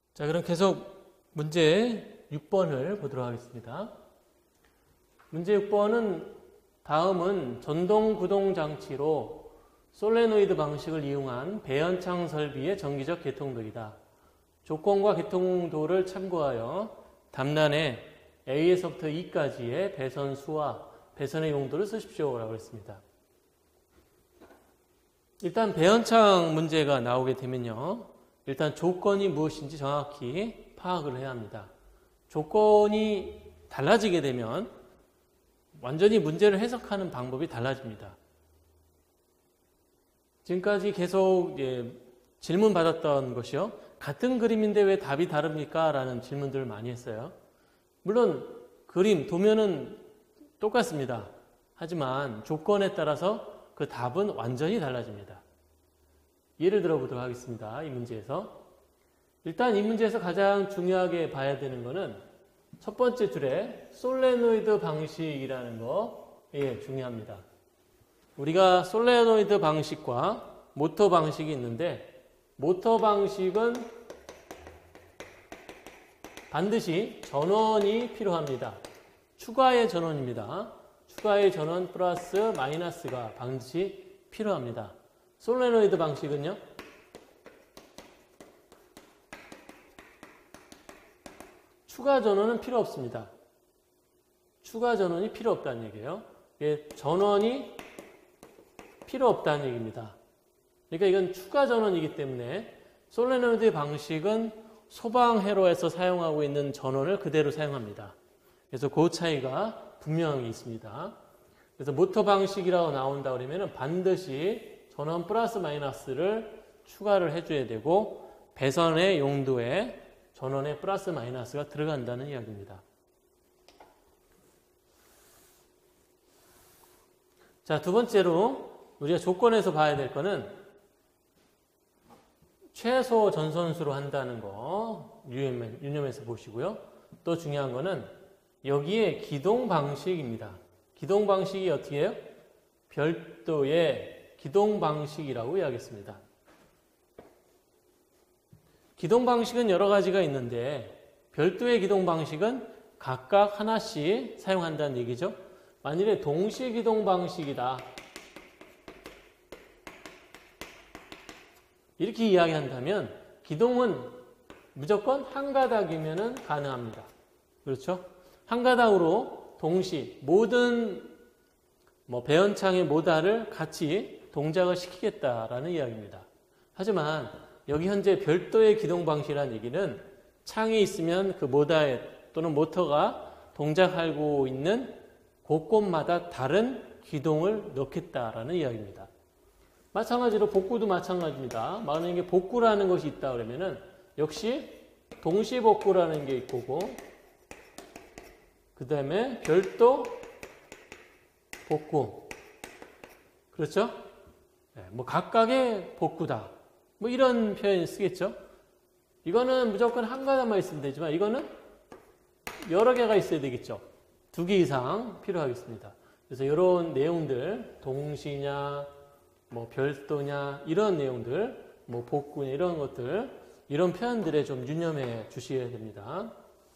자, 그럼 계속 문제 6번을 보도록 하겠습니다. 문제 6번은 다음은 전동 구동 장치로 솔레노이드 방식을 이용한 배연창 설비의 정기적 개통도이다. 조건과 개통도를 참고하여 답란에 A에서부터 E까지의 배선 수와 배선의 용도를 쓰십시오 라고 했습니다. 일단 배연창 문제가 나오게 되면요. 일단 조건이 무엇인지 정확히 파악을 해야 합니다. 조건이 달라지게 되면 완전히 문제를 해석하는 방법이 달라집니다. 지금까지 계속 질문 받았던 것이요. 같은 그림인데 왜 답이 다릅니까? 라는 질문들을 많이 했어요. 물론 그림, 도면은 똑같습니다. 하지만 조건에 따라서 그 답은 완전히 달라집니다. 예를 들어 보도록 하겠습니다. 이 문제에서. 일단 이 문제에서 가장 중요하게 봐야 되는 것은 첫 번째 줄에 솔레노이드 방식이라는 거, 중요합니다. 우리가 솔레노이드 방식과 모터 방식이 있는데, 모터 방식은 반드시 전원이 필요합니다. 추가의 전원입니다. 추가의 전원 플러스 마이너스가 반드시 필요합니다. 솔레노이드 방식은요? 추가 전원은 필요 없습니다. 추가 전원이 필요 없다는 얘기예요. 전원이 필요 없다는 얘기입니다. 그러니까 이건 추가 전원이기 때문에 솔레노이드 방식은 소방 회로에서 사용하고 있는 전원을 그대로 사용합니다. 그래서 그 차이가 분명히 있습니다. 그래서 모터 방식이라고 나온다 그러면 반드시 전원 플러스 마이너스를 추가를 해줘야 되고 배선의 용도에 전원의 플러스 마이너스가 들어간다는 이야기입니다. 자, 두 번째로 우리가 조건에서 봐야 될 거는 최소 전선수로 한다는 거 유념해서 보시고요. 또 중요한 거는 여기에 기동 방식입니다. 기동 방식이 어떻게 해요? 별도의 기동 방식이라고 이야기했습니다. 기동 방식은 여러 가지가 있는데 별도의 기동 방식은 각각 하나씩 사용한다는 얘기죠. 만일에 동시 기동 방식이다. 이렇게 이야기한다면 기동은 무조건 한 가닥이면 가능합니다. 그렇죠? 한 가닥으로 동시 모든 배연창의 모달을 같이 동작을 시키겠다라는 이야기입니다. 하지만 여기 현재 별도의 기동 방식이라는 얘기는 창이 있으면 그 모달 또는 모터가 동작하고 있는 곳곳마다 다른 기동을 넣겠다라는 이야기입니다. 마찬가지로 복구도 마찬가지입니다. 만약에 복구라는 것이 있다 그러면은 역시 동시 복구라는 게 있고 그 다음에 별도 복구. 그렇죠? 각각의 복구다. 이런 표현을 쓰겠죠? 이거는 무조건 한 가닥만 있으면 되지만 이거는 여러 개가 있어야 되겠죠? 2개 이상 필요하겠습니다. 그래서 이런 내용들, 동시냐, 별도냐, 이런 내용들, 복구냐, 이런 것들, 이런 표현들에 좀 유념해 주셔야 됩니다.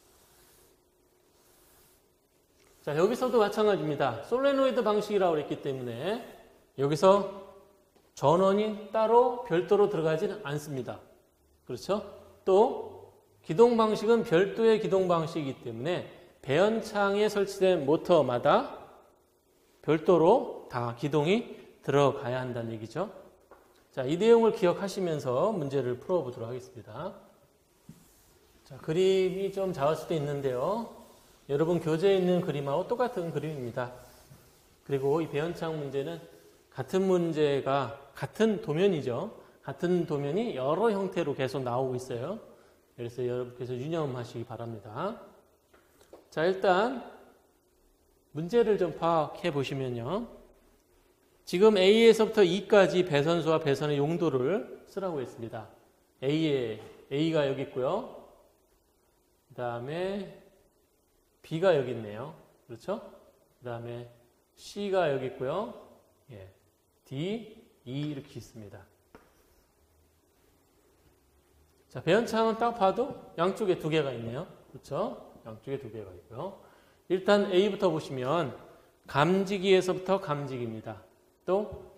자, 여기서도 마찬가지입니다. 솔레노이드 방식이라고 했기 때문에 여기서 전원이 따로 별도로 들어가지는 않습니다. 그렇죠? 또 기동 방식은 별도의 기동 방식이기 때문에 배연창에 설치된 모터마다 별도로 다 기동이 들어가야 한다는 얘기죠. 자, 이 내용을 기억하시면서 문제를 풀어보도록 하겠습니다. 자, 그림이 좀 작을 수도 있는데요. 여러분 교재에 있는 그림하고 똑같은 그림입니다. 그리고 이 배연창 문제는 같은 문제가 같은 도면이죠. 같은 도면이 여러 형태로 계속 나오고 있어요. 그래서 여러분께서 유념하시기 바랍니다. 자, 일단 문제를 좀 파악해 보시면요. 지금 A에서부터 E까지 배선수와 배선의 용도를 쓰라고 했습니다. A가 여기 있고요. 그 다음에 B가 여기 있네요. 그렇죠? 그 다음에 C가 여기 있고요. D, E 이렇게 있습니다. 자, 배연창은 딱 봐도 양쪽에 두 개가 있네요. 그렇죠? 양쪽에 두 개가 있고요. 일단 A부터 보시면 감지기에서부터 감지기입니다. 또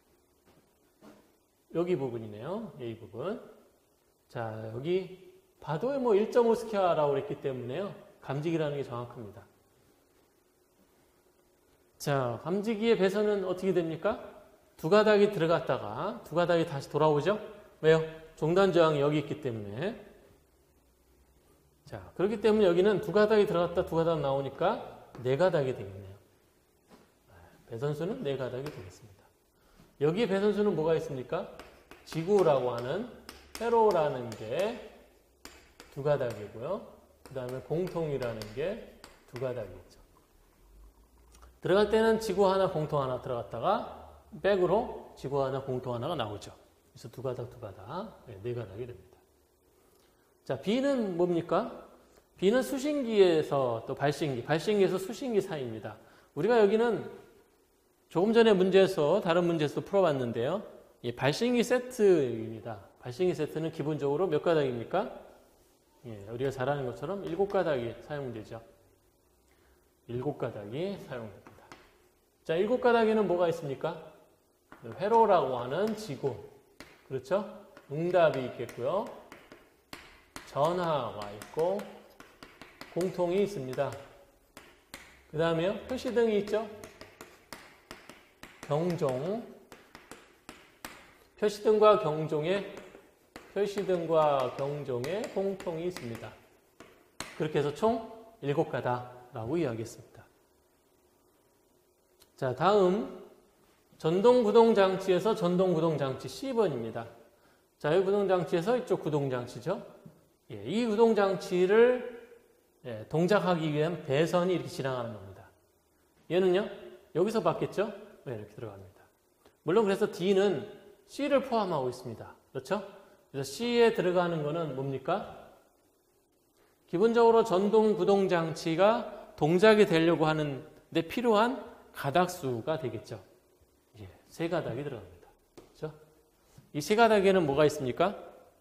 여기 부분이네요. A 부분. 자, 여기 봐도 뭐 1.5 스퀘어라고 그랬기 때문에요. 감지기라는 게 정확합니다. 자, 감지기의 배선은 어떻게 됩니까? 두 가닥이 들어갔다가 두 가닥이 다시 돌아오죠? 왜요? 종단 저항이 여기 있기 때문에. 자, 그렇기 때문에 여기는 두 가닥이 들어갔다 두 가닥 나오니까 네 가닥이 되겠네요. 배선수는 네 가닥이 되겠습니다. 여기 배선수는 뭐가 있습니까? 지구라고 하는 회로라는 게 두 가닥이고요. 그 다음에 공통이라는 게 두 가닥이죠. 들어갈 때는 지구 하나, 공통 하나 들어갔다가 백으로 지구 하나, 공통 하나가 나오죠. 그래서 두 가닥, 네 가닥이 됩니다. 자, B는 뭡니까? B는 수신기에서 또 발신기에서 수신기 사이입니다. 우리가 여기는 조금 전에 문제에서, 다른 문제에서 풀어봤는데요. 이 발신기 세트입니다. 발신기 세트는 기본적으로 몇 가닥입니까? 예, 우리가 잘 아는 것처럼 7가닥이 사용되죠. 7가닥이 사용됩니다. 자, 7가닥에는 뭐가 있습니까? 회로라고 하는 지구. 그렇죠? 응답이 있겠고요. 전하가 있고, 공통이 있습니다. 그 다음에요, 표시등이 있죠? 경종. 표시등과 경종에 공통이 있습니다. 그렇게 해서 총 7가닥라고 이야기했습니다. 자, 다음 전동구동장치에서 전동구동장치 C번입니다. 자, 이 구동장치에서 이쪽 구동장치죠. 예, 이 구동장치를 동작하기 위한 배선이 이렇게 지나가는 겁니다. 얘는요, 여기서 봤겠죠? 네, 이렇게 들어갑니다. 물론 그래서 D는 C를 포함하고 있습니다. 그렇죠? 그래서 C에 들어가는 거는 뭡니까? 기본적으로 전동구동장치가 동작이 되려고 하는데 필요한 가닥수가 되겠죠. 예, 세 가닥이 들어갑니다. 그렇죠? 이 세 가닥에는 뭐가 있습니까?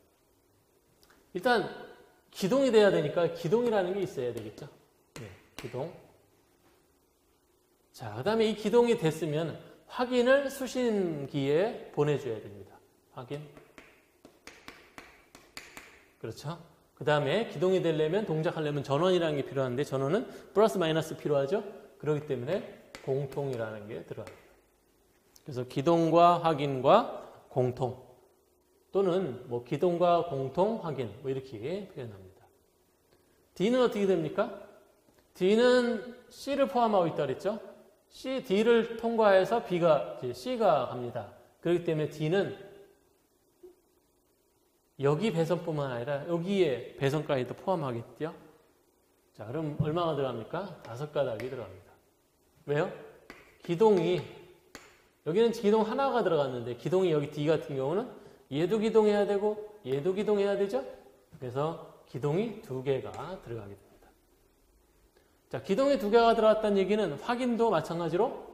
일단 기동이 돼야 되니까 기동이라는 게 있어야 되겠죠. 예, 기동. 자, 그 다음에 이 기동이 됐으면 확인을 수신기에 보내줘야 됩니다. 확인. 그렇죠? 그 다음에 기동이 되려면, 동작하려면 전원이라는 게 필요한데, 전원은 플러스 마이너스 필요하죠? 그렇기 때문에 공통이라는 게 들어갑니다. 그래서 기동과 확인과 공통, 또는 뭐 기동과 공통, 확인, 뭐 이렇게 표현합니다. D는 어떻게 됩니까? D는 C를 포함하고 있다 그랬죠? D를 통과해서 C가 갑니다. 그렇기 때문에 D는 여기 배선뿐만 아니라 여기에 배선까지도 포함하겠죠? 자, 그럼 얼마가 들어갑니까? 5가닥이 들어갑니다. 왜요? 기동이, 여기는 기동 하나가 들어갔는데, 기동이 여기 D 같은 경우는 얘도 기동해야 되고 얘도 기동해야 되죠? 그래서 기동이 2개가 들어가게 됩니다. 자, 기동이 2개가 들어갔다는 얘기는 확인도 마찬가지로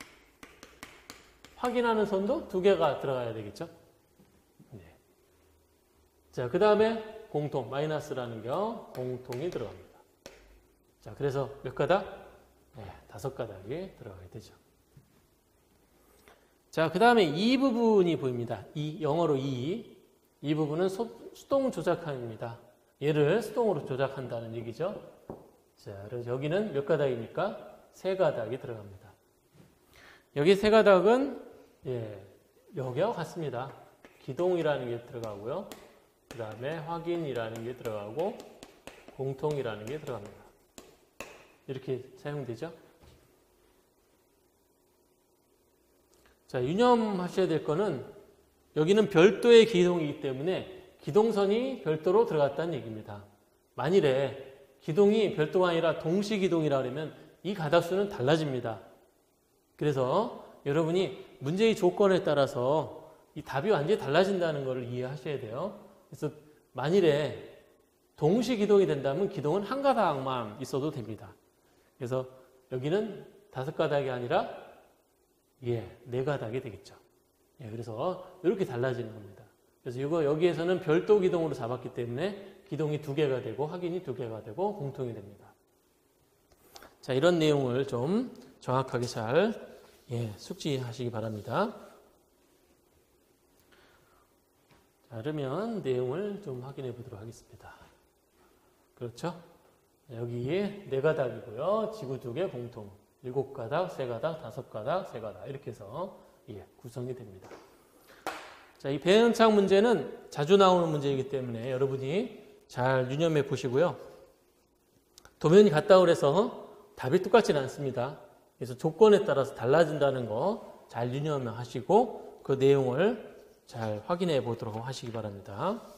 확인하는 선도 2개가 들어가야 되겠죠? 네. 자, 그 다음에 공통, 마이너스라는 경 공통이 들어갑니다. 자, 그래서 몇 가닥? 네, 5가닥이 들어가게 되죠. 자, 그 다음에 이 부분이 보입니다. 영어로 이 부분은 수동 조작함입니다. 얘를 수동으로 조작한다는 얘기죠. 자, 그래서 여기는 몇 가닥입니까? 3가닥이 들어갑니다. 여기 3가닥은 여기하고 같습니다. 기동이라는 게 들어가고요. 그 다음에 확인이라는 게 들어가고 공통이라는 게 들어갑니다. 이렇게 사용되죠. 자, 유념하셔야 될 거는 여기는 별도의 기동이기 때문에 기동선이 별도로 들어갔다는 얘기입니다. 만일에 기동이 별도가 아니라 동시기동이라 그러면 이 가닥수는 달라집니다. 그래서 여러분이 문제의 조건에 따라서 이 답이 완전히 달라진다는 것을 이해하셔야 돼요. 그래서 만일에 동시기동이 된다면 기동은 한 가닥만 있어도 됩니다. 그래서 여기는 5가닥이 아니라 4가닥이 되겠죠. 그래서 이렇게 달라지는 겁니다. 그래서 이거 여기에서는 별도 기동으로 잡았기 때문에 기동이 2개가 되고 확인이 2개가 되고 공통이 됩니다. 자, 이런 내용을 좀 정확하게 잘 숙지하시기 바랍니다. 자, 그러면 내용을 좀 확인해 보도록 하겠습니다. 그렇죠? 여기에 4가닥이고요. 지구 2개 공통. 7가닥, 3가닥, 5가닥, 3가닥 이렇게 해서 구성이 됩니다. 자, 이 배은창 문제는 자주 나오는 문제이기 때문에 여러분이 잘 유념해 보시고요. 도면이 같다고 그래서 답이 똑같지는 않습니다. 그래서 조건에 따라서 달라진다는 거 잘 유념하시고 그 내용을 잘 확인해 보도록 하시기 바랍니다.